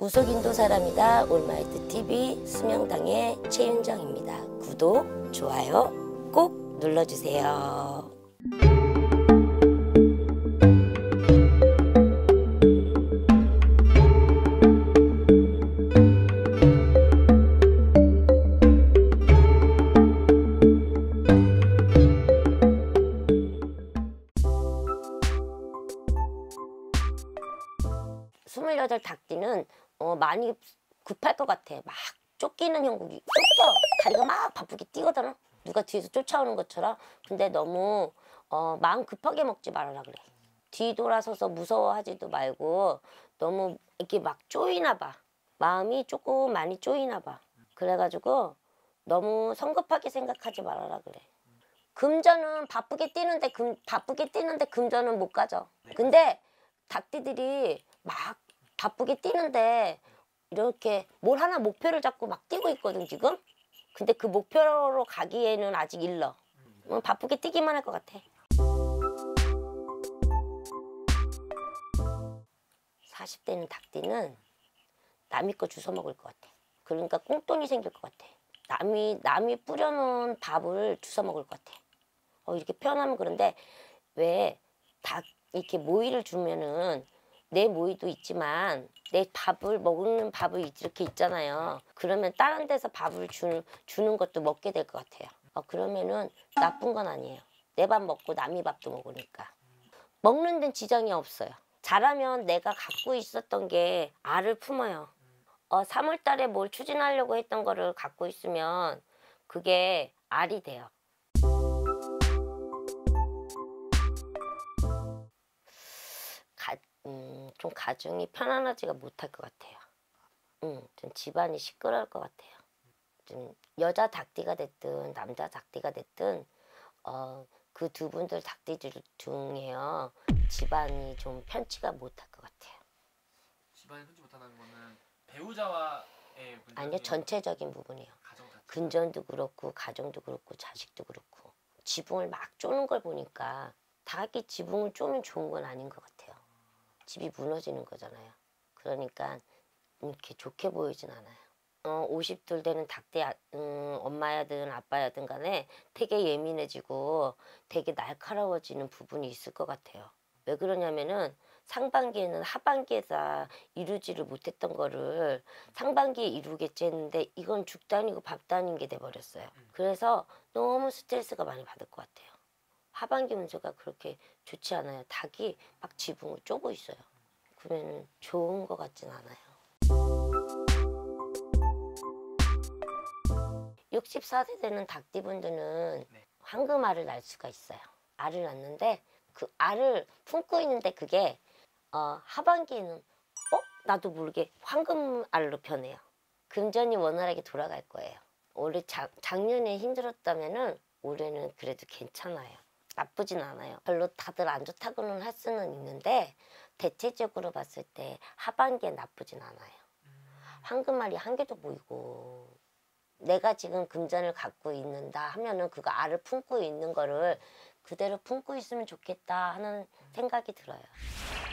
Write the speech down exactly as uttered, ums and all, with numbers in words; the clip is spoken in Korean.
무속인도 사람이다 올마이트 티비 수명당의 최윤정입니다. 구독, 좋아요 꼭 눌러주세요. 스물여덟 닭띠는 어, 많이 급할 것 같아. 막 쫓기는 형국이 쫓겨. 다리가 막 바쁘게 뛰거든. 누가 뒤에서 쫓아오는 것처럼. 근데 너무 어, 마음 급하게 먹지 말아라 그래. 뒤돌아서서 무서워하지도 말고 너무 이렇게 막 쪼이나 봐. 마음이 조금 많이 쪼이나 봐. 그래가지고 너무 성급하게 생각하지 말아라 그래. 금전은 바쁘게 뛰는데 금, 바쁘게 뛰는데 금전은 못 가져. 근데 닭띠들이 막 바쁘게 뛰는데 이렇게 뭘 하나 목표를 잡고 막 뛰고 있거든 지금. 근데 그 목표로 가기에는 아직 일러. 어, 바쁘게 뛰기만 할 것 같아. 사십 대는 닭띠는 남이 거 주워 먹을 것 같아. 그러니까 꽁돈이 생길 것 같아. 남이 남이 뿌려놓은 밥을 주워 먹을 것 같아. 어, 이렇게 표현하면 그런데 왜 닭 이렇게 모이를 주면은 내 모이도 있지만 내 밥을 먹는 밥을 이렇게 있잖아요. 그러면 다른 데서 밥을 주, 주는 것도 먹게 될 것 같아요. 어, 그러면은 나쁜 건 아니에요. 내 밥 먹고 남이 밥도 먹으니까. 먹는 데는 지장이 없어요. 잘하면 내가 갖고 있었던 게 알을 품어요. 어, 삼월 달에 뭘 추진하려고 했던 거를 갖고 있으면 그게 알이 돼요. 가, 음, 좀 가정이 편안하지가 못할 것 같아요. 음, 좀 집안이 시끄러울 것 같아요. 좀 여자 닭띠가 됐든 남자 닭띠가 됐든 어, 그 두 분들 닭띠들 중에요. 집안이 좀 편치가 못할 것 같아요. 집안이 편치 못하다는 거는 배우자와의 문제? 아니요, 전체적인 부분이에요. 금전도 그렇고 가정도 그렇고 자식도 그렇고 지붕을 막 쪼는 걸 보니까 닭이 지붕을 쪼면 좋은 건 아닌 것 같아요. 집이 무너지는 거잖아요. 그러니까 이렇게 좋게 보이진 않아요. 어, 오십 둘 되는 닭띠 음, 엄마야든 아빠야든 간에 되게 예민해지고 되게 날카로워지는 부분이 있을 것 같아요. 왜 그러냐면은 상반기에는 하반기에서 이루지를 못했던 거를 상반기에 이루겠지 했는데 이건 죽도 아니고 밥도 아닌 게 돼버렸어요. 그래서 너무 스트레스가 많이 받을 것 같아요. 하반기 운세가 그렇게 좋지 않아요. 닭이 막 지붕을 쪼고 있어요. 그러면 좋은 것 같진 않아요. 육십사 세 되는 닭띠분들은 네. 황금알을 낳을 수가 있어요. 알을 낳는데 그 알을 품고 있는데 그게 어, 하반기에는 어? 나도 모르게 황금알로 변해요. 금전이 원활하게 돌아갈 거예요. 올해 자, 작년에 힘들었다면은 올해는 그래도 괜찮아요. 나쁘진 않아요. 별로 다들 안 좋다고는 할 수는 있는데 대체적으로 봤을 때 하반기에 나쁘진 않아요. 황금알이 한 개도 보이고 내가 지금 금전을 갖고 있는다 하면은 그거 알을 품고 있는 거를 그대로 품고 있으면 좋겠다 하는 생각이 들어요.